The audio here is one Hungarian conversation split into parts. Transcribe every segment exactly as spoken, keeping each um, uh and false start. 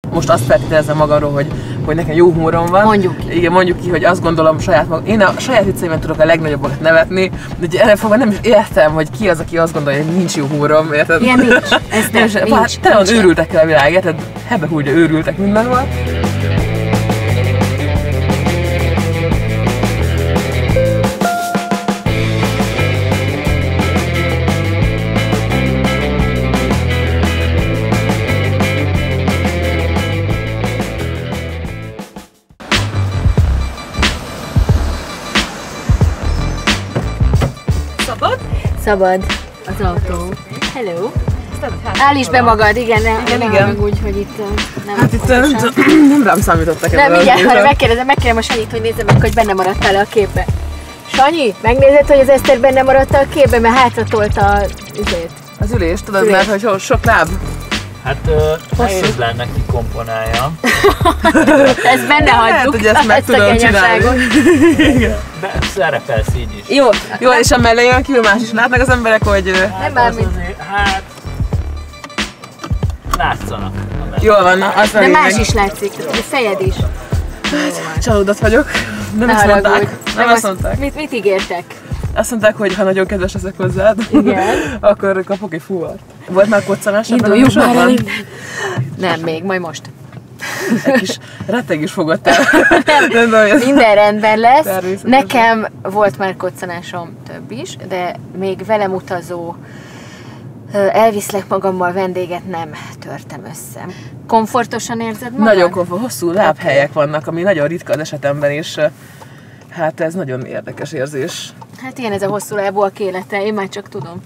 most azt feltételezem magamról, hogy, hogy nekem jó humorom van. Mondjuk ki. Igen, mondjuk ki, hogy azt gondolom saját magam. Én a saját vicceimen tudok a legnagyobbakat nevetni, de erre fogva nem is értem, hogy ki az, aki azt gondolja, hogy nincs jó humorom, érted? Ilyen nincs. Ez nem, nincs. nincs. Tele van őrültekkel a világ, érted? Hebbe húgyja őrültek mindenhol. Szabad az autó. Hello. Állíts be magad, igen, ne, igen, ne igen. Úgy, hogy itt nem hát itt nem, nem rám számítottak ebben. Nem, igen, hanem megkérdezem, megkérem a Sanyit, hogy nézze meg, hogy benne maradtál a képbe. Sanyi, megnézed, hogy az Eszter benne maradt a képbe, mert hátra tolta az ülést. Az ülést, tudod, ülés. Mert hogy sok láb. Hát uh, nehéz lenne ki komponálja. Ezt benne hagyjuk, hogy ezt meg tudom csinálni. De szerepelsz így is. Jó, jó, és a mellejön kívül más is látnak az emberek, hogy... Hát nem már mint... Azért, hát... Látszanak. Jól van, az de más meg. Is látszik, a fejed is. Hát, csalódott vagyok. Nem ezt mondták. Nem azt mondták. Mit, mit ígértek? Azt mondták, hogy ha nagyon kedves leszek hozzád, akkor kapok egy fuvart. Volt már koccanás ebben a műsorban? Nem, még, majd most. Egy kis rettegés fogott el. Nem, nem, minden rendben lesz. Nekem volt már koccanásom több is, de még velem utazó elviszlek magammal vendéget nem törtem össze. Komfortosan érzed magad? Nagyon komfort, hosszú lábhelyek vannak, ami nagyon ritka az esetemben, és hát ez nagyon érdekes érzés. Hát ilyen ez a hosszú lábúak élete, én már csak tudom.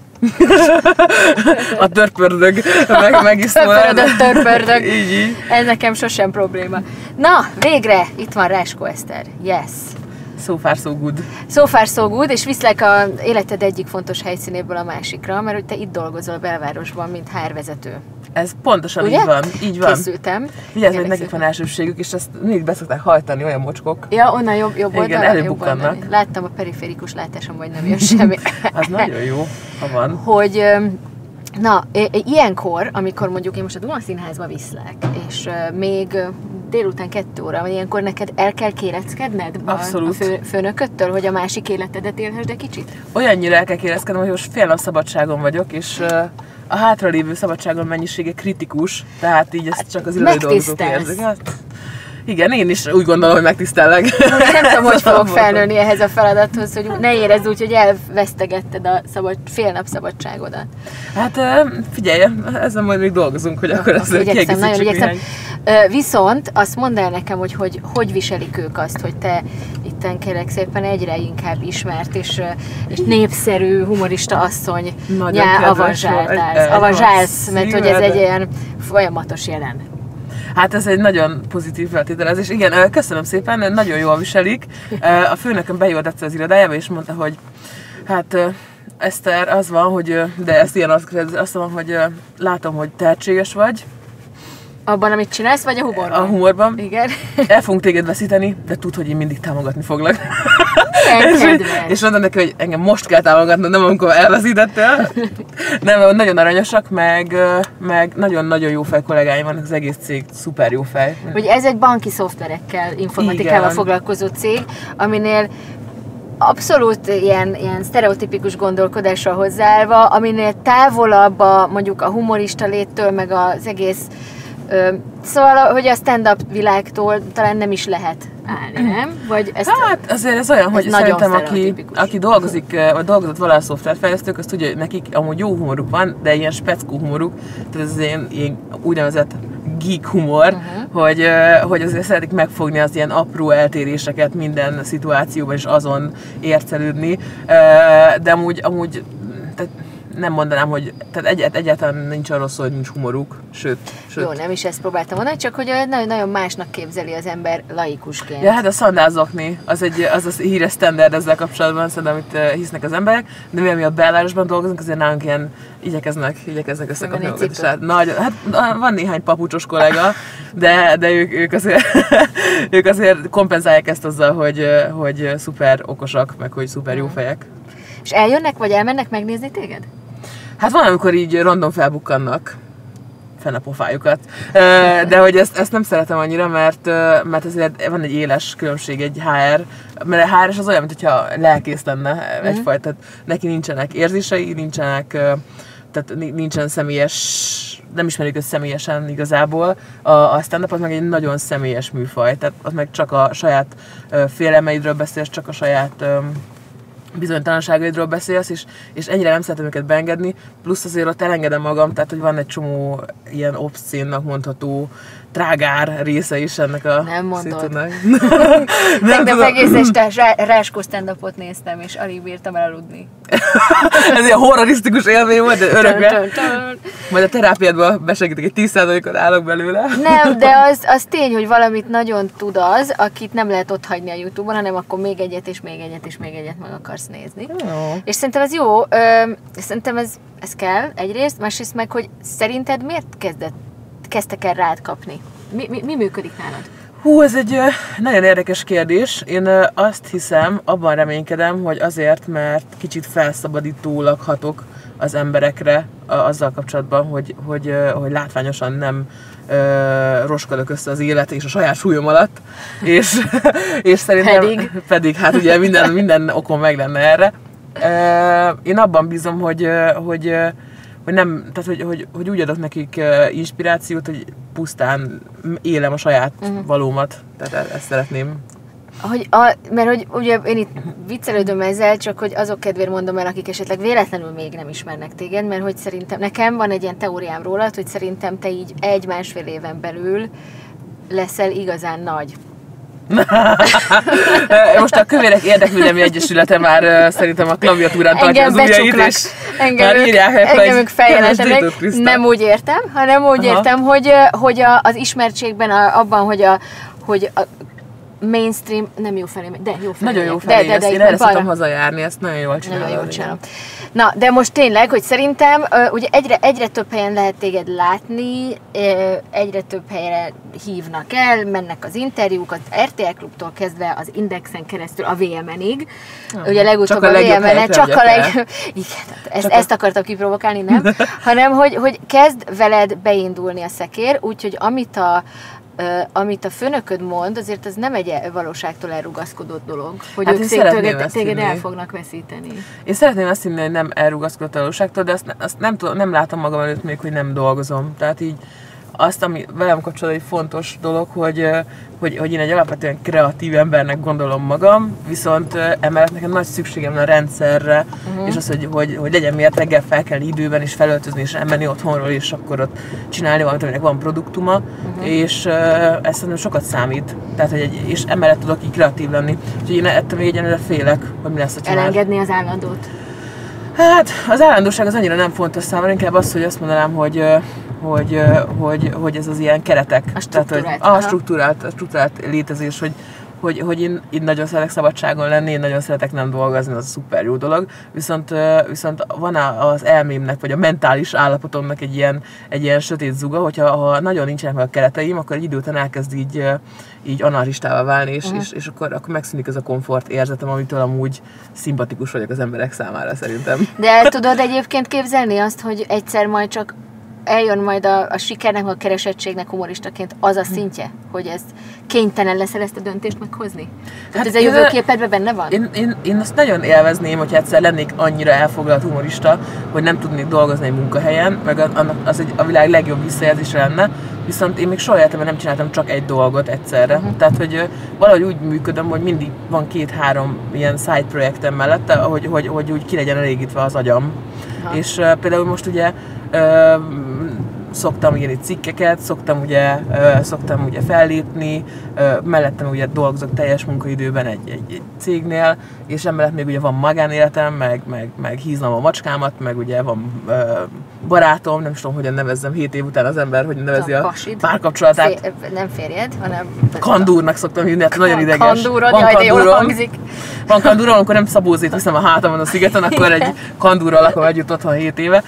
A törpördög meg, megisztol. Törpördög, törpördög. Így, így. Ez nekem sosem probléma. Na, végre! Itt van Ráskó Eszter. Yes! So far so good. So far so good, és viszlek a életed egyik fontos helyszínéből a másikra, mert hogy te itt dolgozol a belvárosban, mint há er-vezető. Ez pontosan ugye? Így van, így van. Készültem. Vigyázz, hogy nekik van elsőségük, és ezt mindig beszokták hajtani olyan mocskok. Ja, onnan jobb, jobb oldalra. Igen, előbukkannak. Láttam a periférikus látásom, vagy nem jön semmi. Az nagyon jó, ha van. Hogy, na, ilyenkor, amikor mondjuk én most a Duna Színházba viszlek, és még délután kettő óra, vagy ilyenkor neked el kell kéreckedned Abszolút. A fő, főnököttől, hogy a másik életedet élhessd egy kicsit? Olyannyira el kell kéreckednem, hogy most fél nap szabadságon vagyok, és a hátralévő szabadságon mennyisége kritikus, tehát így ezt csak az ülő dolgozók érzik. Hát, igen, én is úgy gondolom, hogy megtisztellek. Nem tudom, hogy fogok felnőni ehhez a feladathoz, hogy ne érezd úgy, hogy elvesztegetted a szabad, fél nap szabadságodat. Hát figyelj, ezzel majd még dolgozunk, hogy akkor ezt kiegészítsük nagyon igyekszem. Viszont azt mondd el nekem, hogy, hogy hogy viselik ők azt, hogy te itten kérlek szépen egyre inkább ismert és, és népszerű humorista asszony nyá avanzsáltálsz, avanzsálsz, mert hogy ez egy ilyen folyamatos jelen. Hát ez egy nagyon pozitív feltételezés. Igen, köszönöm szépen, nagyon jól viselik. A főnököm bejött egyszer az irodájába, és mondta, hogy hát Eszter, az van, hogy, de ezt ilyen azt, azt mondom, hogy látom, hogy tehetséges vagy. Abban, amit csinálsz, vagy a humorban? A humorban. Igen. El fogunk téged veszíteni, de tudd, hogy én mindig támogatni foglak. és, és mondom neki, hogy engem most kell támogatnom, nem amikor elveszítettél. Nem, nagyon aranyosak, meg, meg nagyon-nagyon jó fej kollégáim vannak, az egész cég szuper jó fej. Hogy ez egy banki szoftverekkel, informatikával igen. foglalkozó cég, aminél abszolút ilyen, ilyen sztereotipikus gondolkodással hozzáállva, aminél távolabb a, mondjuk a humorista léttől, meg az egész Ö, szóval, hogy a stand-up világtól talán nem is lehet állni, nem? Vagy ezt, hát azért ez olyan, ez hogy szerintem aki, aki dolgozik, vagy dolgozott valaha szoftverfejlesztők, azt tudja, hogy nekik amúgy jó humoruk van, de ilyen speckó humoruk, tehát ez ilyen, ilyen úgynevezett geek humor, uh-huh. hogy, hogy azért szeretik megfogni az ilyen apró eltéréseket minden szituációban, és azon ércelődni, de amúgy, amúgy tehát nem mondanám, hogy tehát egyet, egyáltalán nincs arról szó, hogy nincs humoruk, sőt, sőt. Jó, nem is ezt próbáltam mondani, csak hogy nagyon másnak képzeli az ember laikusként. Ja, hát a szandálzokni, az egy az, az híres standard ezzel kapcsolatban, szerintem, amit hisznek az emberek, de mi, ami a belvárosban dolgozunk, azért nálunk ilyen igyekeznek, igyekeznek összekapni magukat is. Hát, nagy, hát van néhány papucsos kollega, de, de ők, ők, azért, ők azért kompenzálják ezt azzal, hogy, hogy szuper okosak, meg hogy szuper jó fejek. És eljönnek, vagy elmennek megnézni téged? Hát van, amikor így random felbukkannak. fenn a pofájukat. De hogy ezt, ezt nem szeretem annyira, mert, mert azért van egy éles különbség egy há er, mert a há er az olyan, mintha lelkész lenne egyfajta, tehát neki nincsenek érzései, nincsenek, tehát nincsen személyes, nem ismerjük őt személyesen igazából. A, a stand-up az meg egy nagyon személyes műfaj, tehát az meg csak a saját félelmeidről beszélsz, csak a saját bizonytalanságaidról beszélsz, és, és ennyire nem szeretem őket beengedni, plusz azért ott elengedem magam, tehát hogy van egy csomó ilyen obszcénnak mondható trágár része is ennek a nem mondod. Nem tudom. Egész este Ráskó stand-upot néztem, és alig bírtam el aludni. Ez ilyen horrorisztikus élmény volt, de örökre. Majd a terápiádban besegítek, egy tíz százalékot állok belőle. Nem, de az, az tény, hogy valamit nagyon tud az, akit nem lehet ott hagyni a YouTube-on, hanem akkor még egyet, és még egyet, és még egyet meg akarsz nézni. Jó. És szerintem ez jó, szerintem ez, ez kell egyrészt, másrészt meg, hogy szerinted miért kezdett, kezdtek el rád kapni? Mi, mi, mi működik nálad? Hú, ez egy nagyon érdekes kérdés. Én azt hiszem, abban reménykedem, hogy azért, mert kicsit felszabadítólag hatok az emberekre azzal kapcsolatban, hogy, hogy, hogy látványosan nem uh, roskadok össze az élet és a saját súlyom alatt, és, és szerintem pedig. pedig, hát ugye minden, minden okom meg lenne erre. Uh, én abban bízom, hogy, hogy hogy nem, tehát hogy, hogy, hogy úgy adok nekik uh, inspirációt, hogy pusztán élem a saját uh-huh. valómat. Tehát ezt szeretném. Hogy a, mert hogy ugye én itt viccelődöm ezzel, csak hogy azok kedvéért mondom el, akik esetleg véletlenül még nem ismernek téged, mert hogy szerintem, nekem van egy ilyen teóriám rólad, hogy szerintem te így egy-másfél éven belül leszel igazán nagy. Most a Kövérek Érdekvédelmi Egyesülete már uh, szerintem a klaviatúrán tartja az ujjait, és engem ők, engem ők feljelentenek. Nem úgy értem, hanem úgy Aha. értem, hogy, hogy a, az ismertségben, a, abban, hogy a, hogy a mainstream, nem jó felé, de jó felé. Nagyon jó felé, de, de, de én erre szoktam hazajárni, ezt nagyon jól csinálom. Nagyon jól csinálom. Na, de most tényleg, hogy szerintem ugye egyre, egyre több helyen lehet téged látni, egyre több helyre hívnak el, mennek az interjúk, az er té el Klubtól kezdve az Indexen keresztül a vé em-enig. Hmm. Ugye legutóbb a, a vé em-en, csak a leg... Igen, ezt, ezt akartam kiprovokálni, nem? Hanem, hogy, hogy kezd veled beindulni a szekér, úgyhogy amit a Uh, amit a főnököd mond, azért ez nem egy valóságtól elrugaszkodott dolog, hogy hát ők téged, téged el fognak veszíteni. Én szeretném azt hinni, hogy nem elrugaszkodott a valóságtól, de azt, azt nem, tudom, nem látom magam előtt még, hogy nem dolgozom. Tehát így azt, ami velem kapcsolatban egy fontos dolog, hogy, hogy, hogy én egy alapvetően kreatív embernek gondolom magam, viszont emellett nekem nagy szükségem van a rendszerre, uh-huh. és az, hogy, hogy, hogy legyen miért reggel felkelni időben, és felöltözni, és elmenni otthonról, és akkor ott csinálni valamit, aminek van produktuma, uh-huh. és uh, ez szerintem sokat számít. Tehát, hogy egy, és emellett tudok így kreatív lenni. Úgyhogy én ettől még egyenlőre félek, hogy mi lesz a család. Elengedni az állandót? Hát, az állandóság az annyira nem fontos számomra, inkább az, hogy azt mondanám, hogy Hogy, hogy, hogy ez az ilyen keretek, a struktúrált, tehát, hogy a struktúrált, a struktúrált létezés, hogy, hogy, hogy én, én nagyon szeretek szabadságon lenni, én nagyon szeretek nem dolgozni, az szuper jó dolog, viszont, viszont van az elmémnek, vagy a mentális állapotomnak egy ilyen, egy ilyen sötét zuga, hogyha ha nagyon nincsenek meg a kereteim, akkor egy idő után elkezd így, így anarchistává válni, és, uh-huh. és, és akkor, akkor megszűnik ez a komfort érzetem, amitől amúgy szimpatikus vagyok az emberek számára szerintem. De el tudod egyébként képzelni azt, hogy egyszer majd csak eljön majd a, a sikernek, a keresettségnek humoristaként az a szintje, hogy ez kénytelen leszel ezt a döntést meghozni? Tehát hát ez a jövőképedben benne van? Én, én, én azt nagyon élvezném, hogyha egyszer lennék annyira elfoglalt humorista, hogy nem tudnék dolgozni egy munkahelyen, meg annak az egy, a világ legjobb visszajelzése lenne, viszont én még soha életemben nem csináltam csak egy dolgot egyszerre. Uh-huh. Tehát, hogy valahogy úgy működöm, hogy mindig van két-három ilyen side projektem mellette, hogy, hogy, hogy úgy ki legyen elégítve az agyam. Uh-huh. És uh, például most ugye uh, szoktam írni cikkeket, szoktam ugye, uh, szoktam ugye fellépni, uh, mellettem ugye dolgozok teljes munkaidőben egy, egy, egy cégnél, és emellett még ugye van magánéletem, meg, meg, meg híznom a macskámat, meg ugye van uh, barátom, nem is tudom, hogyan nevezzem hét év után az ember, hogy nevezi a, a párkapcsolatát. Fé, nem férjed, hanem... Kandúrnak szoktam hívni, hát nagyon ideges. Kandúrod, jaj, de jól hangzik. Van kandúrom, amikor nem szabózét viszem a hátamon a szigeten, akkor egy kandúrral lakom együtt otthon hét éve.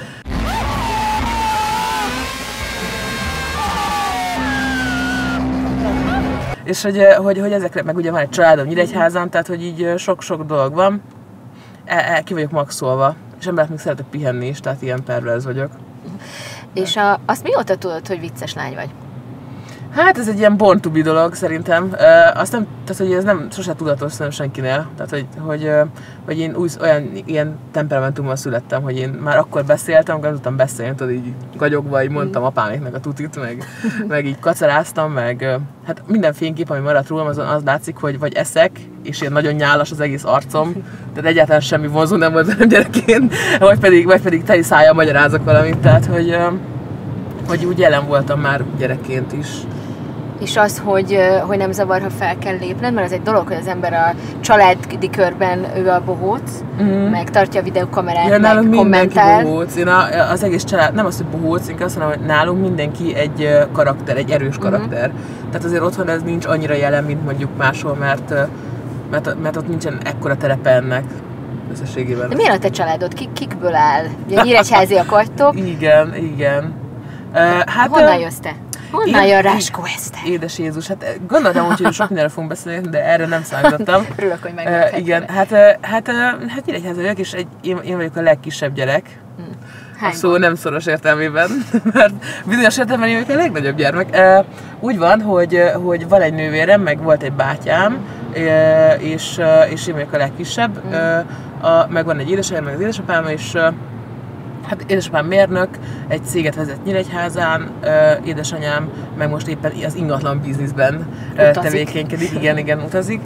És hogy, hogy, hogy ezekre, meg ugye van egy családom Nyíregyházán, tehát hogy így sok-sok dolog van, el, el, ki vagyok maxolva, és emberek még szeretek pihenni is, tehát ilyen perverz vagyok. És a, azt mióta tudod, hogy vicces lány vagy? Hát ez egy ilyen born to be dolog szerintem. Uh, azt nem, tehát hogy ez nem sose tudatos szerintem senkinél. Tehát hogy, hogy, uh, hogy én új, olyan ilyen temperamentummal születtem, hogy én már akkor beszéltem, amikor nem tudtam beszélni, tudod, így gagyogva, így mondtam mm. apáméknek a tutit, meg, meg így kacaráztam, meg uh, hát minden fénykép, ami maradt rólam, azon az látszik, hogy vagy eszek, és ilyen nagyon nyálas az egész arcom, tehát egyáltalán semmi vonzó nem volt velem gyerekként, vagy pedig, vagy pedig teli szájjal magyarázok valamit, tehát hogy, uh, hogy úgy jelen voltam már gyerekként is. És az, hogy, hogy nem zavar, ha fel kell lépned, mert az egy dolog, hogy az ember a családi körben ő a bohóc, mm. meg tartja a videókamerát, ja, meg kommentál. Bohóc. Én a, az egész család, nem az, hogy bohóc, inkább azt mondom, hogy nálunk mindenki egy karakter, egy erős karakter. Mm. Tehát azért otthon ez nincs annyira jelen, mint mondjuk máshol, mert, mert, mert ott nincsen ekkora terepe ennek összességében. De milyen a te családod? Kik, kikből áll? Ugye nyíregyháziak vagytok. Igen, igen. Uh, hát, honnan jössz te? Honnan jön Ráskó Eszter? Édes Jézus, hát gondoltam úgy, hogy sok mindenre fogunk beszélni, de erre nem számítottam. Örülök, hogy megmondtad. Uh, igen, hát, uh, hát, uh, hát Nyíregyháza vagyok, és egy, én, én vagyok a legkisebb gyerek. Hmm. A szó nem szoros értelmében, mert bizonyos értelemben én vagyok a legnagyobb gyermek. Uh, úgy van, hogy, hogy van egy nővérem, meg volt egy bátyám, uh, és, uh, és én vagyok a legkisebb. Hmm. Uh, a, meg van egy édesanyám, meg az édesapám, és uh, hát édesapám mérnök, egy céget vezet Nyíregyházán, édesanyám meg most éppen az ingatlan bizniszben utazik. Tevékenykedik, igen, igen, utazik.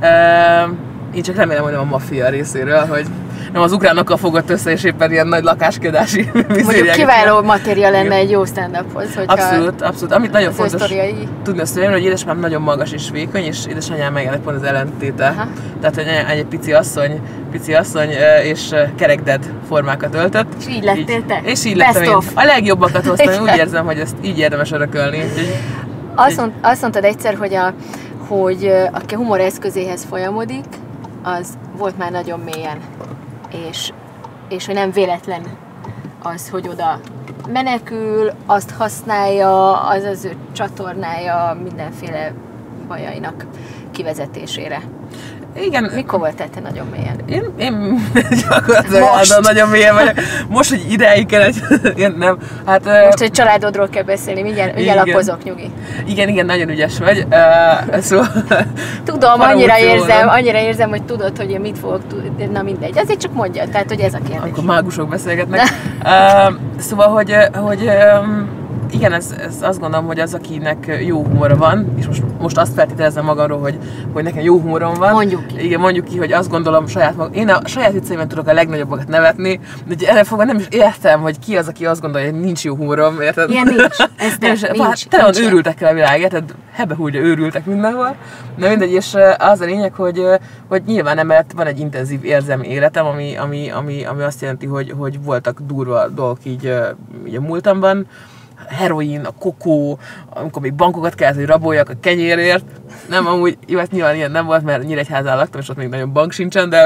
Én csak remélem, hogy nem a maffia részéről, hogy nem az ukránokkal fogott össze, és éppen ilyen nagy lakáskiadási mizériák. Mondjuk kiváló matéria lenne egy jó stand-uphoz, hogyha abszolút, abszolút. Amit nagyon fontos sztoriai. Tudni azt mondani, hogy édesapám nagyon magas és vékony, és édesanyám meg ennek pont az ellentéte. Aha. Tehát, hogy egy pici asszony, pici asszony és kerekded formákat öltött. És így lettél te? És így lettem én. A legjobbakat hoztam, úgy érzem, hogy ezt így érdemes örökölni. Azt, mond, azt mondtad egyszer, hogy, a, hogy aki a humor eszközéhez folyamodik, az volt már nagyon mélyen. És, és hogy nem véletlen az, hogy oda menekül, azt használja, az az ő csatornája mindenféle bajainak kivezetésére. Igen. Mikor voltál te nagyon mélyen? Én, én gyakorlatilag nagyon mélyen vagyok. Most, hogy ideig kell egy... Én nem. Hát, most, hogy családodról kell beszélni, mindjárt, mindjárt lapozok, nyugi. Igen, igen, nagyon ügyes vagy. Uh, szóval... Tudom, annyira érzem, annyira érzem, hogy tudod, hogy én mit fogok tudni. Na mindegy, azért csak mondja, tehát, hogy ez a kérdés. Akkor mágusok beszélgetnek. uh, szóval, hogy... hogy um, igen, ez, ez azt gondolom, hogy az, akinek jó humora van, és most, most azt feltételezem magamról, hogy, hogy nekem jó humorom van. Mondjuk ki. Igen, mondjuk ki, hogy azt gondolom saját magam. Én a saját vicceimben tudok a legnagyobbakat nevetni, de erre fogva nem is értem, hogy ki az, aki azt gondolja, hogy nincs jó humorom, érted? Ilyen nincs. Ez nem, nincs. Hát, tele van őrültekkel a világ, érted? Hebehúgyja őrültek mindenhol. Na mindegy, és az a lényeg, hogy, hogy nyilván emellett van egy intenzív érzelmi életem, ami, ami, ami, ami azt jelenti, hogy, hogy voltak durva dolgok így, így a múltamban. Heroin, a kokó, amikor még bankokat kellett, hogy raboljak a kenyérért. Nem, amúgy, jó, hát nyilván ilyen nem volt, mert Nyíregyházán laktam, és ott még nagyon bank sincsen, de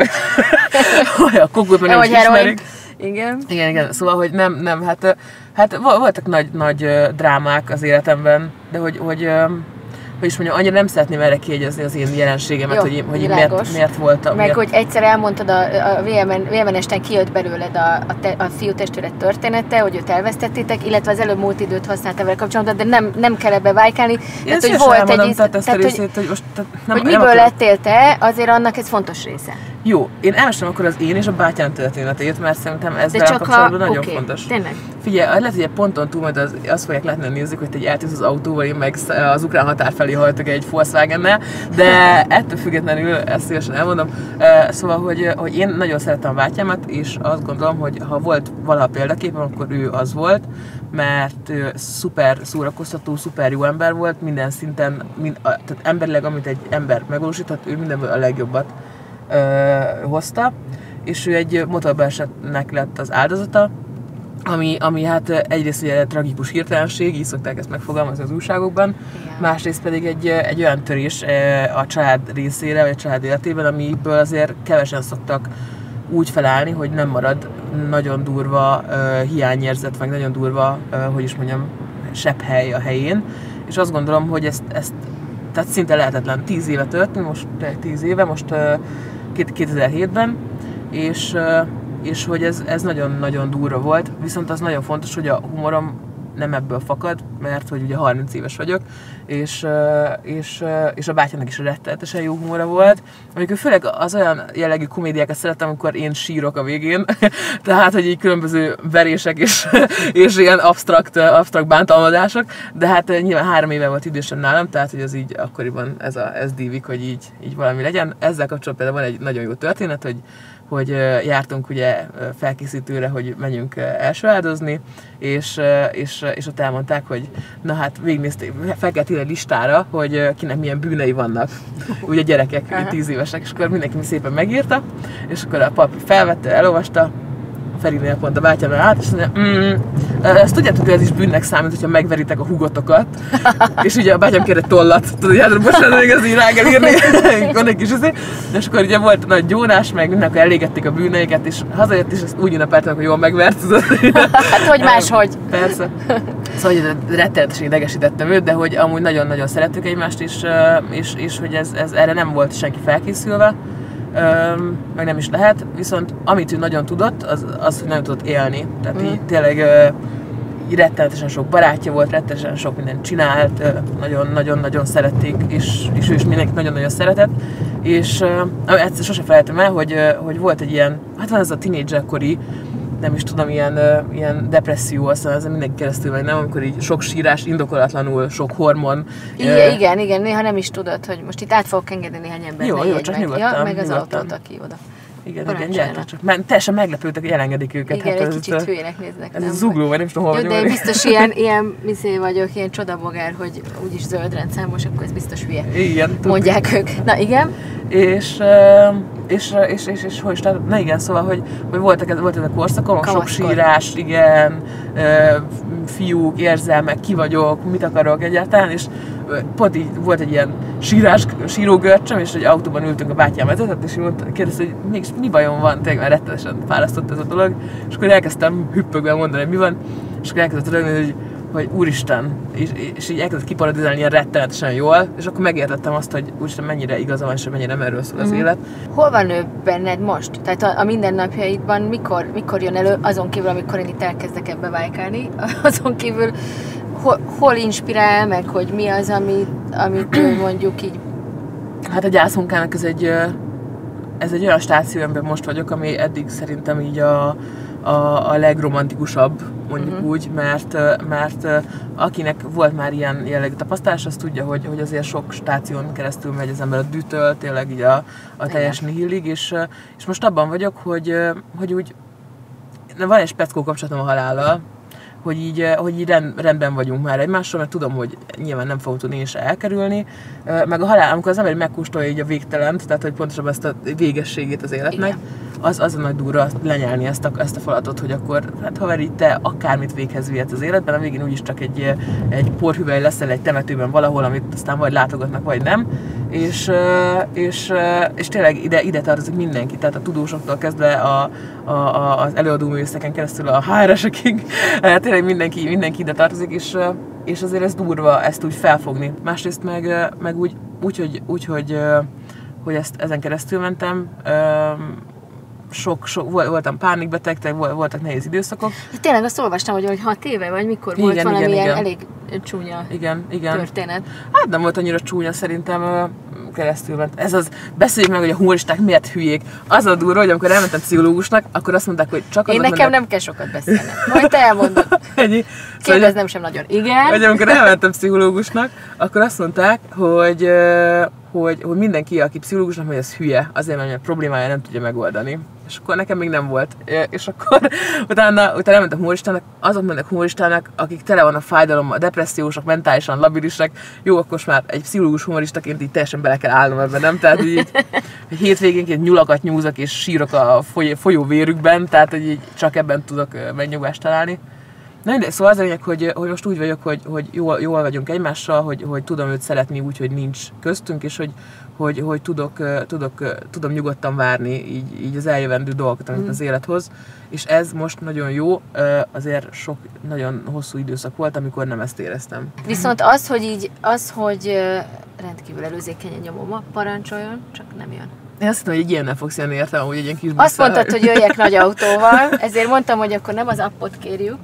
a kokót meg nem is ismerik. Igen. Igen, igen, szóval, hogy nem, nem, hát, hát voltak nagy, nagy drámák az életemben, de hogy, hogy hogy is mondjam, annyira nem szeretném erre kiegyezni az én jelenségemet, jó, hogy én, hogy én miért, miért voltam. Meg miért... hogy egyszer elmondtad, a, a vé em en-esten kijött belőled a, a, te, a fiú testvéred története, hogy őt elvesztettétek, illetve az előbb múlt időt használtál vele kapcsolatban, de nem, nem kell ebbe vájkálni. Tehát, hogy volt egy tehát, tehát, részét, hogy, most, tehát nem, hogy miből nem lettél te, azért annak ez fontos része. Jó, én elmestem akkor az én és a bátyám történetét, mert szerintem ezzel kapcsolatban nagyon okay, fontos. Tényleg? Figyelj, lehet, hogy egy ponton túl majd az, azt fogják látni, nézzük, hogy te egy eltűnsz az autóval, én meg az ukrán határ felé hajtok egy Volkswagennel, de ettől függetlenül ezt szívesen elmondom. Szóval, hogy, hogy én nagyon szeretem a bátyámat, és azt gondolom, hogy ha volt valaha példaképem, akkor ő az volt, mert szuper szórakoztató, szuper jó ember volt, minden szinten, mind, tehát emberileg, amit egy ember megvalósíthat, ő mindenből a legjobbat ö, hozta, és ő egy motorbalesetnek lett az áldozata, ami, ami hát egyrészt ugye tragikus hirtelenség, így szokták ezt megfogalmazni az újságokban, igen. Másrészt pedig egy, egy olyan törés a család részére, vagy a család életében, amiből azért kevesen szoktak úgy felállni, hogy nem marad nagyon durva uh, hiányérzet, vagy nagyon durva, uh, hogy is mondjam, sepphely a helyén, és azt gondolom, hogy ezt, ezt tehát szinte lehetetlen tíz éve történt, most tíz éve, most uh, kétezer-hétben, és uh, és hogy ez, ez nagyon-nagyon durva volt, viszont az nagyon fontos, hogy a humorom nem ebből fakad, mert hogy ugye harminc éves vagyok, és, és, és a bátyának is rettenetesen jó humora volt. Amikor főleg az olyan jellegű komédiákat szeretem, amikor én sírok a végén, tehát, hogy így különböző verések és, és ilyen absztrakt, absztrakt bántalmazások, de hát nyilván három éve volt idősen nálam, tehát, hogy az így akkoriban ez, a, ez dívik, hogy így, így valami legyen. Ezzel kapcsolatban van egy nagyon jó történet, hogy hogy jártunk ugye felkészítőre, hogy menjünk elsőáldozni, és, és, és ott elmondták, hogy na hát végignézték, fel kell írni egy listára, hogy kinek milyen bűnei vannak, ugye gyerekek, tíz évesek, és akkor mindenki szépen megírta, és akkor a pap felvette, elolvasta, Ferinél pont a bátyámra át, és mondja, mm, ezt tudjátok, hogy ez is bűnnek számít, hogyha megveritek a hugotokat. És ugye a bátyám kér egy tollat, tudod, hogy hát bocsánat, még ezt így rá kell írni, van egy kis izé. És akkor ugye volt nagy gyónás, meg mindenki elégették a bűneiket, és hazajött, és ezt úgy ünnepeltek, hogy jól megvert, tudod. Hát hogy máshogy. Persze. Szóval hogy rettenetesen idegesítettem őt, de hogy amúgy nagyon-nagyon szerettük egymást, és, és, és hogy ez, ez erre nem volt senki felkészülve. Öm, meg nem is lehet, viszont amit ő nagyon tudott, az, az hogy nagyon tudott élni. Tehát mm. így tényleg így rettenetesen sok barátja volt, rettenetesen sok mindent csinált, nagyon-nagyon-nagyon szerették, és, és ő is mindenkit nagyon-nagyon szeretett. És uh, egyszer sose felejtem el, hogy, uh, hogy volt egy ilyen, hát van ez a tínédzserkori, nem is tudom, ilyen, uh, ilyen depresszió, aztán ez mindenki keresztül vagy nem, amikor így sok sírás, indokolatlanul, sok hormon. Igen, uh, igen, igen, néha nem is tudod, hogy most itt át fogok engedni néhány embert. Jó, jó, csak nyugodtan. Ja, meg az nyugodtan. autót, aki oda. Igen, igen, gyertek csak. Már teljesen meglepődtek, hogy elengedik őket. Igen, hát egy ez kicsit hülyének néznek. Ez a zugló, vagy nem tudom, hol vagyok. Jó, de én biztos ilyen, ilyen miszé vagyok, ilyen csodabogár, hogy úgyis zöld rendszámos, akkor ez biztos hülye. Igen. Mondják ők. Na igen. És, és, és, és, és hogy is, tehát, na igen, szóval, hogy, hogy voltak, volt ez a korszakon, sok sírás, igen, fiúk, érzelmek, ki vagyok, mit akarok egyáltalán, és pont így volt egy ilyen sírás, sírógörcsöm, és egy autóban ültünk, a bátyám vezetett, és mondta, kérdezte, hogy mégis mi bajom van, tényleg már rettenesen fárasztott ez a dolog, és akkor elkezdtem hüppögve mondani, hogy mi van, és akkor elkezdett rögni, hogy hogy úristen, és, és így elkezdett kiparodizálni ilyen rettenetesen jól, és akkor megértettem azt, hogy úristen mennyire igaza van, és mennyire nem erről szól az mm. élet. Hol van ő benned most? Tehát a, a mindennapjaidban mikor, mikor jön elő, azon kívül, amikor én itt elkezdek ebbe vájkálni, azon kívül hol, hol inspirál meg, hogy mi az, amit, amit mondjuk így... Hát a gyászmunkának ez egy, ez egy olyan stáció, amiben most vagyok, ami eddig szerintem így a, a, a legromantikusabb, mondjuk uh-huh. úgy, mert, mert akinek volt már ilyen jellegű tapasztalás, az tudja, hogy, hogy azért sok stáción keresztül megy az ember a dűtől, tényleg így a, a teljes nihilig, és, és most abban vagyok, hogy, hogy úgy van egy speckó kapcsolatom a halállal, hogy így, hogy így rend, rendben vagyunk már egymással, mert tudom, hogy nyilván nem fogom tudni én se elkerülni, meg a halál, amikor az ember megkóstolja így a végtelent, tehát hogy pontosabban ezt a végességét az életnek, igen. az, az a nagy durva lenyelni ezt a, ezt a falatot, hogy akkor, hát haver, így te akármit véghez vihetsz az életben, a végén úgyis csak egy, egy porhüvely leszel egy temetőben valahol, amit aztán vagy látogatnak, vagy nem, és, és, és tényleg ide, ide tartozik mindenki, tehát a tudósoktól kezdve a, a, a, az előadóművészeken keresztül a há er esekig, tényleg mindenki, mindenki ide tartozik, és, és azért ez durva ezt úgy felfogni. Másrészt meg, meg úgy, úgy, hogy, úgy hogy, hogy ezt, ezen keresztül mentem, sok, sok, voltam pánikbeteg, voltak nehéz időszakok. De tényleg azt olvastam, hogy, hogy hat éve, vagy mikor igen, volt valami ilyen elég csúnya igen, igen. történet. Hát nem volt annyira csúnya szerintem, keresztül ment. Ez az, beszéljük meg, hogy a humoristák miért hülyék. Az a durva, hogy amikor elmentem pszichológusnak, akkor azt mondták, hogy csak az. Én nekem mondták, nem kell sokat beszélnem. Majd te elmondod. Kérdeznem sem nagyon. Igen. Vagy amikor elmentem pszichológusnak, akkor azt mondták, hogy, hogy, hogy mindenki, aki pszichológusnak megy, az hülye, azért, mert a problémája nem tudja megoldani. És akkor nekem még nem volt. És akkor utána, utána elmentem humoristának, azok mennek humoristának, akik tele vannak fájdalommal, depressziósak, mentálisan labilisek. Jó, akkor már egy pszichológus humoristaként így teljesen bele kell állnom ebben, nem? Tehát így hétvégénként nyulakat nyúzok és sírok a foly, folyóvérükben, tehát hogy így csak ebben tudok megnyugvást találni. Na, de szóval az a lényeg, hogy, hogy most úgy vagyok, hogy, hogy jól, jól vagyunk egymással, hogy, hogy tudom őt szeretni úgy, hogy nincs köztünk, és hogy, hogy, hogy tudok, tudok, tudom nyugodtan várni így, így az eljövendő dolgokat, amit mm. az élet hoz. És ez most nagyon jó, azért sok nagyon hosszú időszak volt, amikor nem ezt éreztem. Viszont az, hogy így, az, hogy rendkívül előzékenyen nyomom a parancsoljon, csak nem jön. Én azt hittem, hogy egy ilyennel fogsz jönni, értem, hogy egy ilyen kis busszal. Azt mondtad, hogy jöjjek nagy autóval, ezért mondtam, hogy akkor nem az appot kérjük,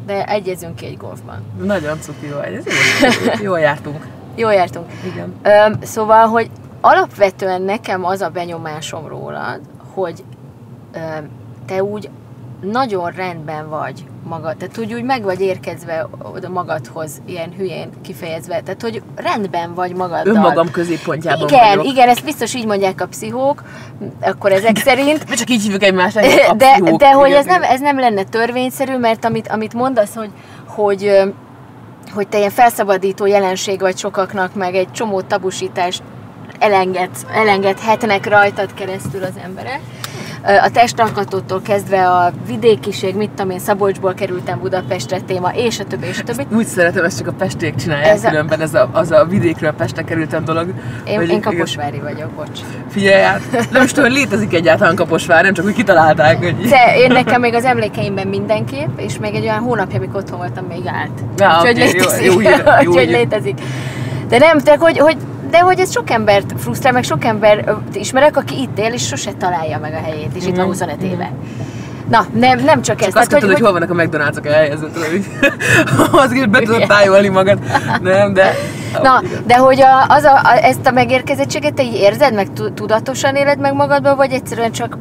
de egyezünk ki egy golfban. Nagyon cuki vagy, ez jó, jól jártunk. Jól jártunk. Igen. Öm, szóval, hogy alapvetően nekem az a benyomásom rólad, hogy öm, te úgy nagyon rendben vagy magad, tehát úgy, úgy meg vagy érkezve oda magadhoz, ilyen hülyén kifejezve, tehát hogy rendben vagy magaddal. Önmagam középpontjában igen, vagyok. Igen, ezt biztos így mondják a pszichók, akkor ezek szerint. Mi csak így hívjuk egymást, a de, pszichók. de hogy igen, ez nem, ez nem lenne törvényszerű, mert amit, amit mondasz, hogy, hogy, hogy te ilyen felszabadító jelenség vagy sokaknak, meg egy csomó tabusítást elenged, elengedhetnek rajtad keresztül az emberek. A testalkatótól kezdve a vidékiség, mit tudom én, Szabolcsból kerültem Budapestre téma, és a többi, és a többi. Úgy szeretem, ezt csak a pestiek csinálják, ez különben a... ez a, az a vidékről Pestre kerültem dolog. Én, én kaposvári vagyok, bocs. Figyelj át, nem is tudom, hogy létezik egyáltalán Kaposvár, nem csak úgy kitalálták, hogy... De én nekem még az emlékeimben mindenképp, és még egy olyan hónapja, amikor otthon voltam, még állt. Ja, úgyhogy okay, létezik. Jó, jó hír, jó úgyhogy létezik. De nem, de hogy, hogy De hogy ez sok embert frusztrál, meg sok ember ismerek, aki itt él, és sose találja meg a helyét, és mm. itt van huszonöt éve. Na, nem, nem csak, csak ez. Csak azt tudod, hogy, hogy hol vannak a McDonald's-ok elhelyezve, hogy azért be tudod tájolni magad. Nem, de... Na, de hogy a, az a, a, ezt a megérkezettséget te így érzed, meg tudatosan éled meg magadban, vagy egyszerűen csak...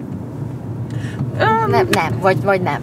Um, nem, nem, vagy, vagy nem.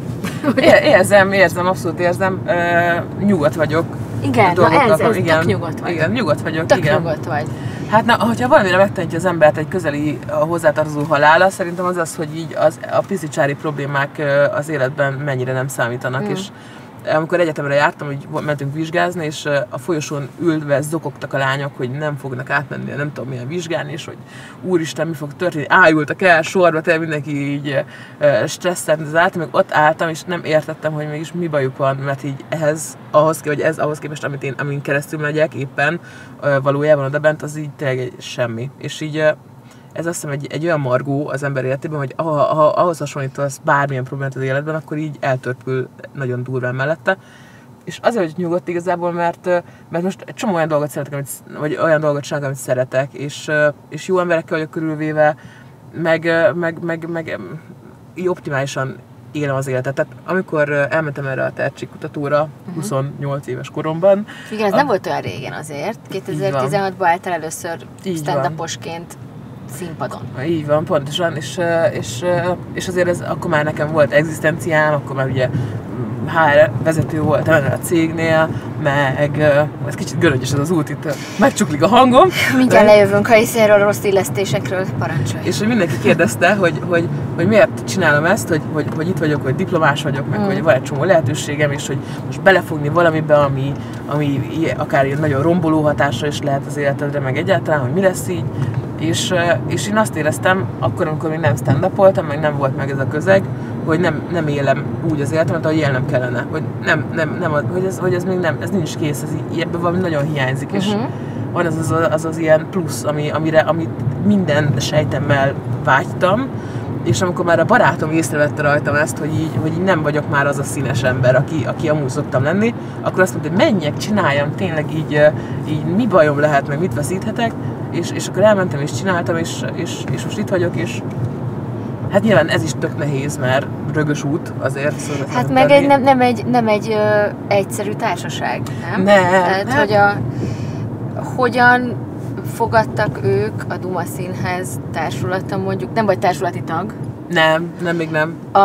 Érzem, érzem, abszolút érzem. Uh, nyugodt vagyok. Igen, na ez, ez igen, tök nyugodt vagy. Igen, nyugodt vagyok, tök igen. nyugodt vagy. Hát na, hogyha valamire megtanítja az embert egy közeli a hozzátartozó halála, szerintem az az, hogy így az, a piszicsári problémák az életben mennyire nem számítanak, mm. és amikor egyetemre jártam, hogy mentünk vizsgázni, és a folyosón ülve zokogtak a lányok, hogy nem fognak átmenni, nem tudom milyen vizsgálni, és hogy úristen, mi fog történni, ájultak el sorba, tényleg mindenki így stresszelt, az álltam, meg ott álltam, és nem értettem, hogy mégis mi bajuk van, mert így ehhez, ahhoz, vagy ez ahhoz képest, amit én, amin keresztül megyek éppen, valójában oda bent, az így tényleg egy semmi. És így ez azt hiszem egy, egy olyan margó az ember életében, hogy ha, ha ahhoz hasonlítasz bármilyen problémát az életben, akkor így eltörpül nagyon durván mellette. És azért, hogy nyugodt igazából, mert, mert most egy csomó olyan dolgot szeretek, amit, vagy olyan dolgot csinálok, amit szeretek, és, és jó emberekkel vagyok körülvéve, meg, meg, meg, meg így optimálisan élem az életet. Tehát amikor elmentem erre a tehetségkutatóra uh-huh. huszonnyolc éves koromban. Igen, ez a... nem volt olyan régen azért. kétezer-tizenhatban álltál először stand-uposként színpadon. Így van, pontosan, és, és, és azért ez, akkor már nekem volt egzisztenciám, akkor már ugye há er vezető voltam ennél a cégnél, meg ez kicsit göröngyös ez az út, itt megcsuklik a hangom. Mindjárt de... lejövünk helyszínről, rossz illesztésekről, parancsolj. És hogy mindenki kérdezte, hogy, hogy, hogy miért csinálom ezt, hogy, hogy, hogy itt vagyok, hogy diplomás vagyok, meg mm. hogy van egy csomó lehetőségem, és hogy most belefogni valamibe, ami, ami akár ilyen nagyon romboló hatásra is lehet az életedre, meg egyáltalán, hogy mi lesz így. És, és én azt éreztem, akkor, amikor még nem stand-upoltam, meg nem volt meg ez a közeg, hogy nem, nem élem úgy az életemet, ahogy élnem kellene. Hogy, nem, nem, nem, hogy, ez, hogy ez még nem, ez nincs kész, ez így, ebben valami nagyon hiányzik, és uh-huh. van az az, az az ilyen plusz, ami, amire, amit minden sejtemmel vágytam, és amikor már a barátom észrevette rajtam ezt, hogy így, hogy így nem vagyok már az a színes ember, aki, aki amúgy szoktam lenni, akkor azt mondta, hogy menjek, csináljam, tényleg így, így mi bajom lehet, meg mit veszíthetek, és, és akkor elmentem és csináltam, és, és, és most itt vagyok, és hát nyilván ez is tök nehéz, mert rögös út azért. Szóval hát meg egy, nem, nem egy, nem egy ö, egyszerű társaság, nem? Ne, Tehát, nem. Hogy a, hogyan fogadtak ők a Duma Színház társulata, mondjuk, nem vagy társulati tag? Nem, nem, még nem. A,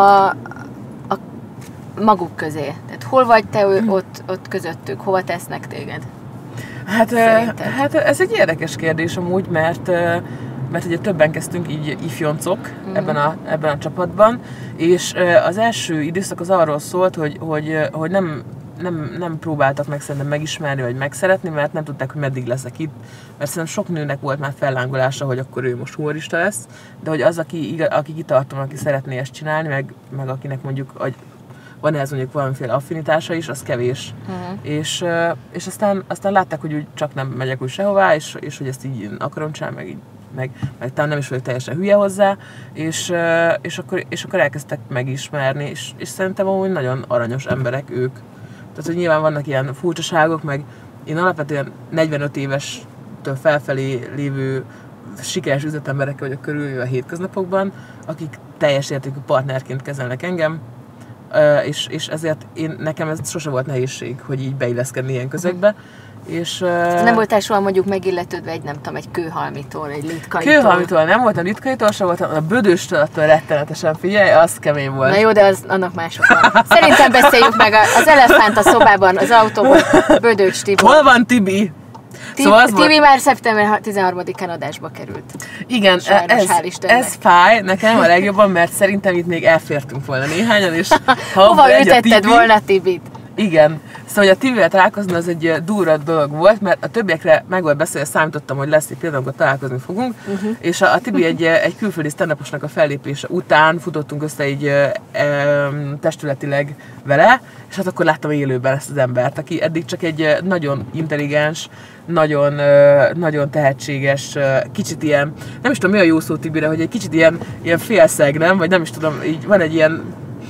a maguk közé. Tehát hol vagy te ő, ott, ott közöttük? Hova tesznek téged? Hát, hát ez egy érdekes kérdés amúgy, mert, mert ugye többen kezdtünk így ifjoncok mm. ebben, a, ebben a csapatban, és az első időszak az arról szólt, hogy, hogy, hogy nem, nem, nem próbáltak meg szerintem megismerni, vagy megszeretni, mert nem tudták, hogy meddig leszek itt, mert szerintem sok nőnek volt már fellángolása, hogy akkor ő most humorista lesz, de hogy az, aki, aki kitartom, aki szeretné ezt csinálni, meg, meg akinek mondjuk hogy van ehhez mondjuk valamiféle affinitása is, az kevés. Uh-huh. És, és aztán, aztán látták, hogy úgy csak nem megyek úgy sehová, és, és hogy ezt így akarom csinálni, meg, így, meg, meg talán nem is vagyok teljesen hülye hozzá, és, és, akkor, és akkor elkezdtek megismerni, és, és szerintem amúgy nagyon aranyos emberek ők. Tehát, hogy nyilván vannak ilyen furcsaságok, meg én alapvetően negyvenöt évestől felfelé lévő sikeres üzletemberekkel vagyok körülvéve a hétköznapokban, akik teljes értékű partnerként kezelnek engem, és, és ezért én, nekem ez sose volt nehézség, hogy így beilleszkedni ilyen közegbe. És, nem voltál soha mondjuk megilletődve egy, nem tudom, egy kőhalmitól, egy litkaitól? Kőhalmitól nem voltam, litkaitól sem voltam, a bödöstől attól rettenetesen, figyelj, az kemény volt. Na jó, de az, annak mások van. Szerintem beszéljük meg az elefánt a szobában, az autóban, Bödöcs Tibor. Hol van Tibi? Tibi, szóval Tibi volt... már szeptember tizenharmadikán adásba került. Igen, Sajnos, ez, ez fáj nekem a legjobban, mert szerintem itt még elfértünk volna néhányan, és ha hova ütetted Tibi, volna Tibit? Igen. Szóval, hogy a Tibivel találkozni az egy durva dolog volt, mert a többiekre meg volt beszélve, számítottam, hogy lesz egy például, amikor találkozni fogunk, uh-huh. és a, a Tibi egy, egy külföldi stand-uposnak a fellépése után futottunk össze egy e, e, testületileg vele, és hát akkor láttam élőben ezt az embert, aki eddig csak egy nagyon intelligens, nagyon, nagyon tehetséges, kicsit ilyen, nem is tudom mi a jó szó Tibire, hogy egy kicsit ilyen, ilyen félszeg, nem? Vagy nem is tudom, így van egy ilyen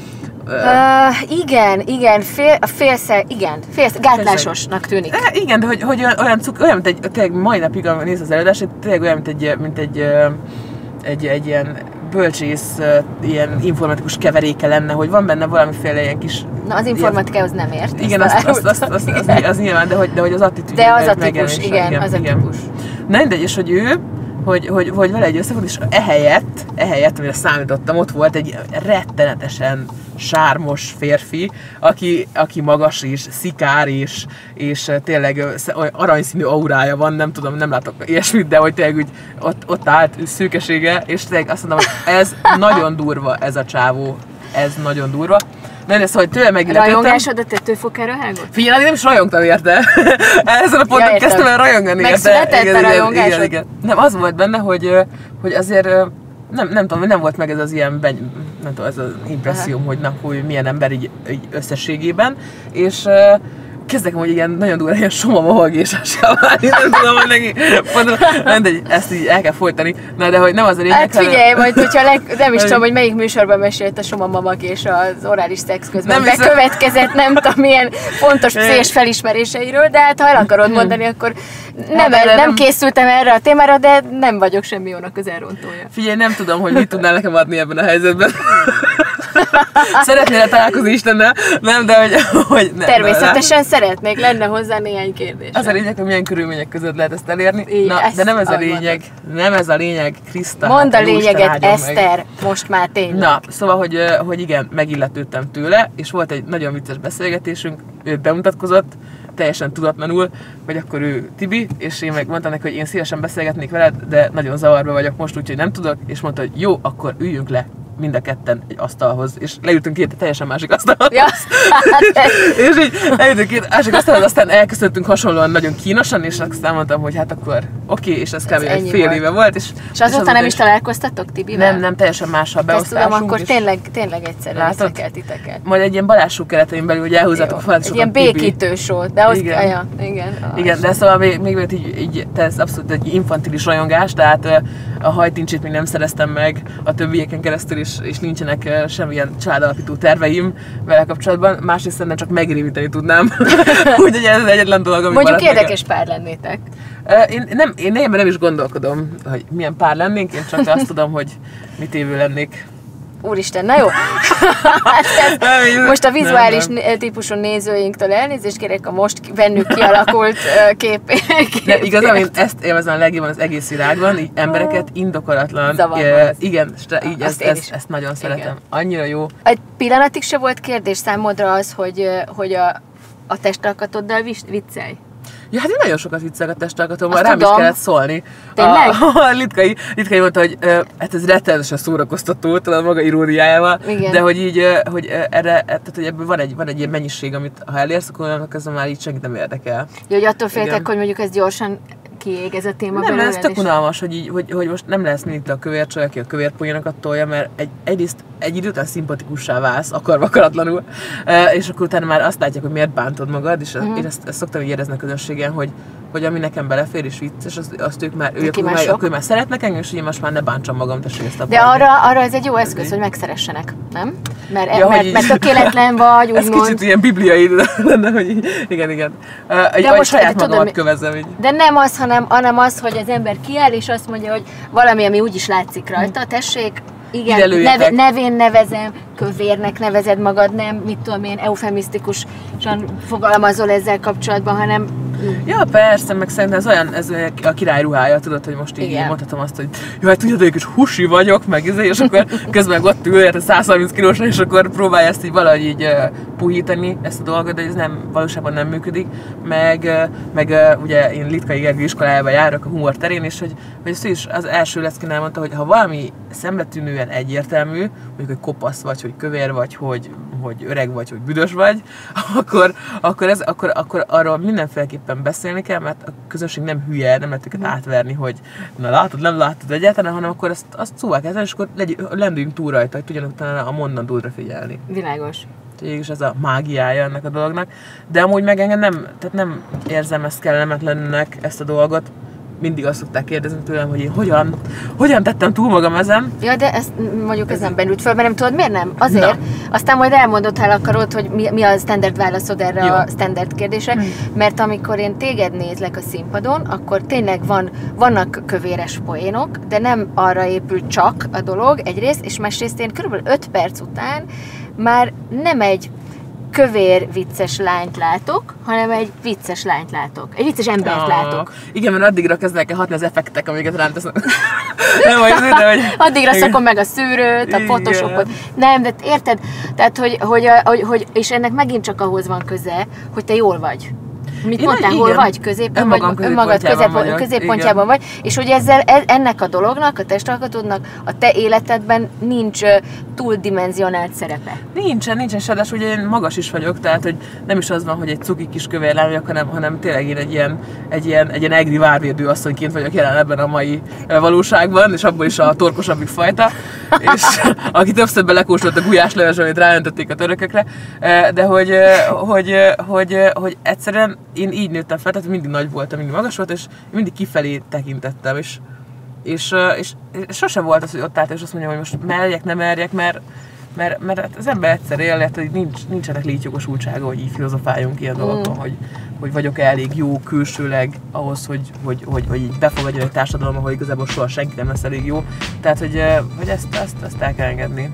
Uh, igen, igen, fél, a félszer, igen, félszer, gátlásosnak tűnik. E, igen, de hogy, hogy olyan, cuk, olyan, mint egy, tényleg mai napig néz az előadást, tényleg olyan, mint egy, mint egy, egy, egy ilyen bölcsész, ilyen informatikus keveréke lenne, hogy van benne valamiféle ilyen kis... Na, az informatikához nem ért. Igen, az, az, az, az, az, az, az nyilván, de hogy, de hogy az attitűd. De az a típus, igen, igen, az a típus. Na mindegy, és hogy ő, hogy, hogy, hogy vele egy összefog, és ehelyett, ehelyett, amire számítottam, ott volt egy rettenetesen sármos férfi, aki, aki magas és szikár, és, és tényleg aranyszínű aurája van, nem tudom, nem látok ilyesmit, de hogy tényleg úgy ott, ott állt szűkesége, és tényleg azt mondom, hogy ez nagyon durva, ez a csávó, ez nagyon durva. Na, de szóval tőle megilletődtem. Rajongásodat tetőfokára hágott? Figyelj, nem is rajongtam érte. Ezen a ponton ja, kezdtem el rajongani érte. Megszületett a rajongásod? Igen, igen. Nem, az volt benne, hogy, hogy azért nem, nem tudom, nem volt meg ez az ilyen, nem tudom, ez az impresszióm, Aha. hogy na, hogy milyen ember így, így összességében, és kezdek hogy igen, nagyon durva ilyen soma mohagésással válni, nem tudom, hogy neki mindegy, ezt így el kell folytani. Na, de hogy nem az a lényeg, hát figyelj, hanem... majd hogyha leg, nem is tudom, hogy melyik műsorban mesélt a soma mamag és az orális szex közben nem bekövetkezett, nem tudom, milyen fontos pszés felismeréseiről, de hát ha el akarod mondani, akkor nem, nem, nem, nem készültem erre a témára, de nem vagyok semmi jónak az elrontója. Figyelj, nem tudom, hogy mit tudnál nekem adni ebben a helyzetben. Szeretnél találkozni Istennel? Nem, de hogy... hogy nem, természetesen nem. Szeretnék, lenne hozzá néhány kérdés. Az a lényeg, hogy milyen körülmények között lehet ezt elérni. Így, Na, ezt de nem ez a lényeg, nem ez a lényeg, Kriszta. Mondd hát, a lényeget, Eszter, meg. Most már tényleg. Na, szóval, hogy, hogy igen, megilletődtem tőle, és volt egy nagyon vicces beszélgetésünk, ő bemutatkozott, teljesen tudatlanul, hogy akkor ő Tibi, és én meg mondtam neki, hogy én szívesen beszélgetnék veled, de nagyon zavarba vagyok most, úgyhogy nem tudok, és mondta, hogy jó, akkor üljünk le mind a ketten egy asztalhoz, és leültünk két teljesen másik asztalhoz. Ja, és így leültünk két másik asztalhoz, aztán elköszöntünk hasonlóan nagyon kínosan, és aztán mondtam, hogy hát akkor oké, okay, és ez kb. Egy fél volt. éve volt. És, és azóta és nem is találkoztatok Tibivel? Nem, nem, teljesen mással beosztásunk. Tudom, akkor tényleg, tényleg egyszerűen összekelt titeket. Majd egy ilyen balázsú keretein belül, hogy elhúzzátok a falat. Egy ilyen békítő show, de azt, igen. Aja, igen, igen, de szóval még, még így, így, ez abszolút egy infantilis rajongás, tehát a hajtincsét még nem szereztem meg a többieken keresztül, és, és nincsenek semmilyen családalapító terveim vele kapcsolatban, másrészt szerintem csak megrémíteni tudnám. Úgyhogy ez az egyetlen dolog, ami mondjuk érdekes nekem. Pár lennétek. Én nem, én nem, nem is gondolkodom, hogy milyen pár lennénk, én csak azt tudom, hogy mit évő lennék. Úristen, na jó! Most a vizuális nem, nem. típusú nézőinktől elnézést kérek a most bennük kialakult kép. De igazán én ezt élvezem a legjobban az egész világban, így embereket indokolatlan. E, igen, így ezt, ezt, ezt nagyon szeretem. Igen. Annyira jó. Egy pillanatig se volt kérdés számodra az, hogy, hogy a, a testalkatoddal viccelj? Ja, hát én nagyon sokat viccelek a testalkatommal, rám tudom. Is kellett szólni. Tényleg? A, a Litkai, Litkai mondta, hogy uh, hát ez rettenetesen szórakoztató, talán maga iróniájával, de hogy így, uh, hogy uh, erre, tehát, hogy ebből van egy, van egy ilyen mennyiség, amit ha elérsz, akkor annak ezzel már így senkit nem érdekel. Jó, hogy attól féltek, hogy mondjuk ez gyorsan kiég ez a téma nem, belőle. Nem, ez tök unalmas, hogy, így, hogy, hogy most nem lesz mindig a kövércsaj, aki a kövérpolyónakat tolja, mert egy, egyrészt egy idő után szimpatikussá válsz, akarva akaratlanul, uh, és akkor utána már azt látják, hogy miért bántod magad, és mm. én ezt, ezt szoktam így érezni a közönségen, hogy, hogy ami nekem belefér és vicces, azt, azt ők már, ők már, ők már szeretnek engem, és én most már ne bántsam magam, tessék ezt a de arra, arra ez egy jó eszköz, hogy megszeressenek, nem? Mert, ja, mert, mert tökéletlen vagy, úgymond. Ez kicsit ilyen bibliai lenne, hogy igen, igen. Uh, egy, most saját magamat kövezem így. De nem az, hanem, hanem az, hogy az ember kiáll, és azt mondja, hogy valami, ami úgyis látszik rajta, tessék, Igen, neve, nevén nevezem, kövérnek nevezed magad, nem, mit tudom én, eufemisztikusan fogalmazol ezzel kapcsolatban, hanem... Ja, persze, meg szerintem ez olyan, ez a király ruhája, tudod, hogy most így igen. mondhatom azt, hogy jó, hát tudod, hogy kis husi vagyok, meg ezért, és akkor közben ott ül, hát száz harminc kilósra, és akkor próbálja ezt így valahogy így uh, puhítani, ezt a dolgot, de ez nem, valóságban nem működik. Meg, uh, meg uh, ugye én Litkai Gergő iskolájába járok a humor terén, és hogy, hogy ezt is az első leszkin elmondta, hogy ha valami szembetűnően egyértelmű, mondjuk, hogy kopasz vagy, hogy kövér vagy, hogy, hogy öreg vagy, hogy büdös vagy, akkor, akkor, ez, akkor, akkor arról mindenféleképpen beszélni kell, mert a közönség nem hülye, nem lehet őket átverni, hogy na látod, nem látod egyáltalán, hanem akkor azt, azt szóval kell tenni, és akkor legy, lendüljünk túl rajta, hogy tudjanak utána a mondandódra figyelni. Világos. És ez a mágiája ennek a dolognak. De amúgy meg engem nem, tehát nem érzem ezt kellemetlennek, ezt a dolgot. Mindig azt szokták kérdezni tőlem, hogy én hogyan, hogyan tettem túl magam ezen. Ja, de ezt mondjuk ez nem bennült föl, mert nem tudod, miért nem? Azért. Na. Aztán majd elmondod, ha akarod, hogy mi, mi a standard válaszod erre jó. a standard kérdésre, hmm. mert amikor én téged nézlek a színpadon, akkor tényleg van, vannak kövéres poénok, de nem arra épül csak a dolog egyrészt, és másrészt én körülbelül öt perc után már nem egy kövér vicces lányt látok, hanem egy vicces lányt látok. Egy vicces embert oh, látok. Igen, mert addigra kezdenek el hatni az effektek, amiket rám tesznek. Nem vagy, de hogy... Addigra szakom meg a szűrőt, a photoshopot. Nem, de érted? Tehát, hogy, hogy, hogy, hogy, és ennek megint csak ahhoz van köze, hogy te jól vagy. Mit én mondtál, hol vagy? Középen vagy, önmagad közép, középpontjában vagy, és hogy ezzel ennek a dolognak, a testalkatódnak a te életedben nincs túldimenzionált szerepe. Nincsen, nincsen se, de ugye én magas is vagyok, tehát hogy nem is az van, hogy egy cuki kis kövér lány vagyok, hanem, hanem tényleg én egy ilyen, egy ilyen, egy ilyen egri várvédő asszonyként vagyok jelen ebben a mai valóságban, és abból is a torkosabbik fajta, és aki többször belekóstolt a gulyáslevesben, amit ráöntötték a törökökre, de hogy, hogy, hogy, hogy egyszerűen én így nőttem fel, tehát mindig nagy voltam, mindig magas volt, és mindig kifelé tekintettem, és, és, és, és sosem volt az, hogy ott állt, és azt mondja, hogy most merjek, nem merjek, mert, mert, mert az ember egyszer él, lehet, hogy nincs, nincsenek létjogosultsága, hogy így filozofáljunk ilyen mm. dolgokon, hogy, hogy vagyok-e elég jó külsőleg ahhoz, hogy, hogy, hogy, hogy így befogadjon egy társadalom, ahol igazából soha senki nem lesz elég jó. Tehát, hogy, hogy ezt, ezt, ezt el kell engedni.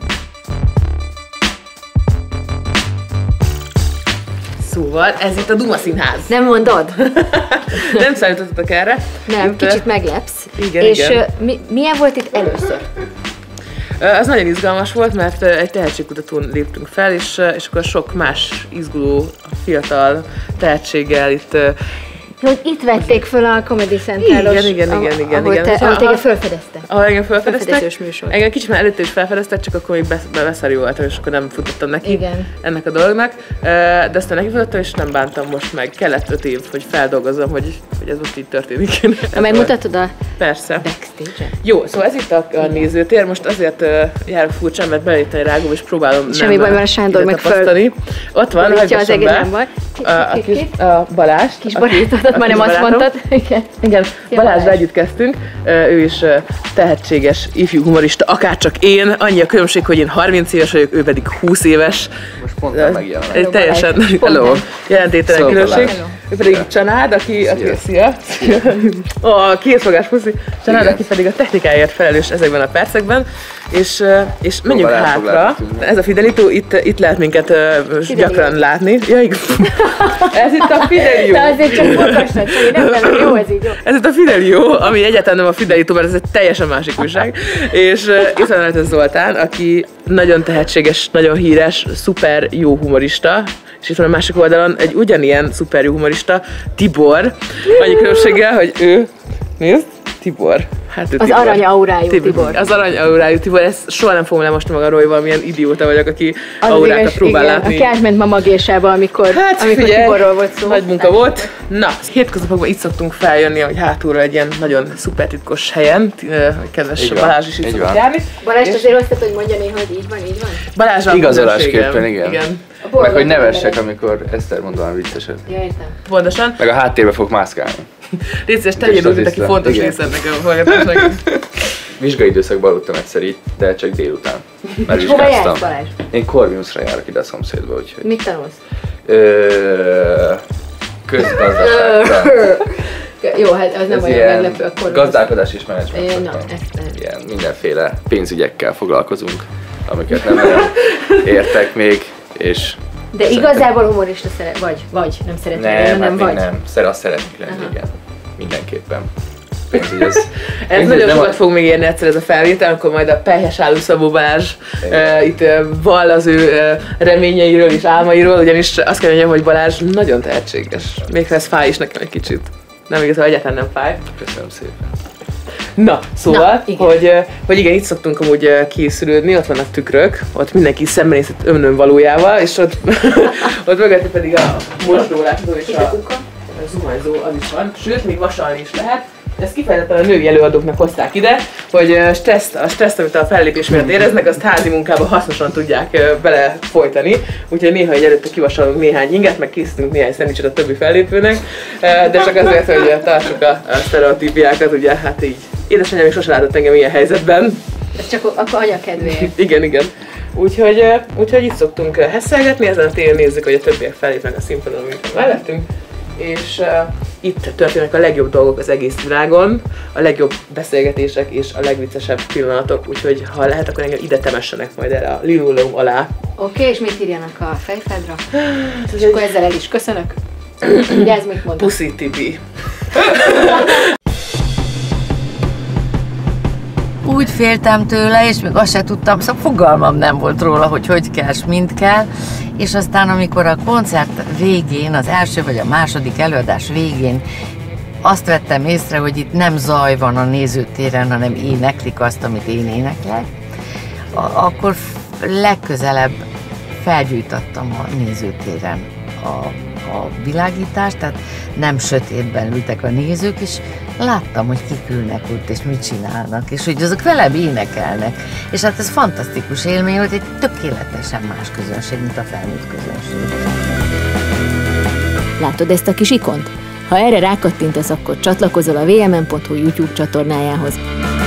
Szóval ez itt a Duma Színház. Nem mondod? Nem számítottatok erre. Nem, itt, kicsit meglepsz. Igen, és igen. Mi, milyen volt itt először? Az nagyon izgalmas volt, mert egy tehetségkutatón léptünk fel, és, és akkor sok más izguló, fiatal tehetséggel itt... Hogy itt vették föl a Comedy Central-os, igen, igen, igen, igen, ahol, igen. te, ahol téged felfedeztek. Ahol engem felfedeztek. Engem kicsit már előtte is felfedeztek, csak akkor még beszarjú voltam, és akkor nem futottam neki igen. ennek a dolognak. De aztán neki futottam, és nem bántam most meg. Kellett öt év, hogy feldolgozzam, hogy, hogy ez most így történik. Na, megmutatod a Persze. backstage-et? Jó, szóval ez itt a, a nézőtér. Most azért uh, járok furcsán, mert beléptem rágom, és próbálom semmi nem baj van, a Sándor meg föl. Ott van, hagyjassam be. A, a, kis, a Balázs. Kis barátodat, már nem azt mondtad. Igen, Igen. Balázsra együtt kezdtünk. Ő is tehetséges ifjú humorista, akárcsak én. Annyi a különbség, hogy én harminc éves vagyok, ő pedig húsz éves. Most pont nem megjelenem. Egy teljesen, hello, jelentéktelen különbség. Ő pedig Csanád, aki, aki szia. A készfogás puszi. Csanád, aki pedig a technikáért felelős ezekben a percekben. És, és menjünk hátra. Ez a Fidelito, itt, itt lehet minket uh, gyakran látni. Ja, ez itt a Fidelio. De azért csak fogasnak, hogy nem tudom, jó, ez így jó. Ez itt a Fidelio, ami egyáltalán nem a Fidelito, mert ez egy teljesen másik újság. És uh, itt van előtt Zoltán, aki nagyon tehetséges, nagyon híres, szuper jó humorista. És itt van a másik oldalon egy ugyanilyen szuper jó humorista, Tibor. Annyi különbséggel, hogy ő, nézd, Tibor. Hát az Tibor. Arany aurájú Tibor. Tibor. Az arany aurájú Tibor, ezt soha nem fogom lemosni magamról, hogy valamilyen idióta vagyok, aki az aurákat igaz, próbál igen. látni. Aki átment ma magésába, amikor, hát, amikor figyelj, Tiborról volt szó. Nagy munka volt. Na, hétköznapokban itt szoktunk feljönni, hogy hátulra egy ilyen nagyon szuper titkos helyen. Kedves Balázs is itt szokott járni. Balázs azért azt hogy mondja néha, hogy így van, így van. Balázs igazolásképpen, igen. igen. Meg hogy nevessek, amikor Eszter mond valami vicceset. Ja, értem. Pontosan. Meg a háttérbe fog mászkálni. Légy tegyél úgy, mint aki fontos része ennek a hallgatásnak. Vizsgai időszakban aludtam egyszer így, de csak délután. Mert hova jársz, Balázs? Én Corvinusra járok ide a szomszédba, úgyhogy... Mit tanulsz? Ö... Közgazdaságtan. Jó, hát az nem olyan meglepő akkor. Gazdálkodás és menedzsment. Na, ezt, ilyen mindenféle pénzügyekkel foglalkozunk, amiket nem nagyon értek még, és... De szerintem... igazából humorista szeret, vagy, vagy, nem szeretnél nem, lenni, nem hát vagy? Nem, Szere, azt szeretnék lenni, igen, mindenképpen. Pénzügy, ez, ez nagyon sokat a... fog még érni egyszer ez a felvétel, amikor majd a Pelyhes Álló Szabó Balázs uh, itt uh, vall az ő uh, reményeiről és álmairól, ugyanis azt kell mondjam, hogy Balázs nagyon tehetséges. Még ha ez fáj is nekem egy kicsit. Nem igaz, egyáltalán nem fáj. Köszönöm szépen. Na, szóval, Na, igen. Hogy, hogy igen, itt szoktunk amúgy készülődni, ott vannak tükrök, ott mindenki szembenézhet önön valójával, és ott, ott mögötte pedig a mosdólátszó és a, a zuhanyzó az is van, sőt, még vasalni is lehet. Ezt kifejezetten a női előadóknak hozták ide, hogy stresszt, a stresszt, amit a fellépés miatt éreznek, azt házi munkába hasznosan tudják bele folytani. Úgyhogy néha egy előtte kivasalunk néhány inget, meg készítünk néhány szendvicset a többi fellépőnek, de csak azért, hogy tartsuk a, a sztereotípiákat, ugye hát így. Édesanyám még sose látott engem ilyen helyzetben. Ez csak akkor anya kedvéért. Igen, igen. Úgyhogy, úgyhogy itt szoktunk hesszelgetni, ezen a téren nézzük, hogy a többiek fellépnek a színpadon, mint mellettünk. És uh, itt történnek a legjobb dolgok az egész világon, a legjobb beszélgetések és a legviccesebb pillanatok, úgyhogy ha lehet, akkor engem ide temessenek majd erre a linoleum alá. Oké, okay, és mit írjanak a fejfádra? És akkor ezzel el is köszönök. Vigyázz, mit mondod? Puszi Tibi. Úgy féltem tőle, és még azt se tudtam, szóval fogalmam nem volt róla, hogy hogy kell, mint kell. És aztán, amikor a koncert végén, az első vagy a második előadás végén azt vettem észre, hogy itt nem zaj van a nézőtéren, hanem éneklik azt, amit én éneklek, akkor legközelebb felgyújtattam a nézőtéren a, a világítást, tehát nem sötétben ültek a nézők, és láttam, hogy kik ülnek ott, és mit csinálnak, és hogy azok velem énekelnek. És hát ez fantasztikus élmény volt, egy tökéletesen más közönség, mint a felnőtt közönség. Látod ezt a kis ikont? Ha erre rákattintasz, akkor csatlakozol a vé em en pont hu YouTube csatornájához.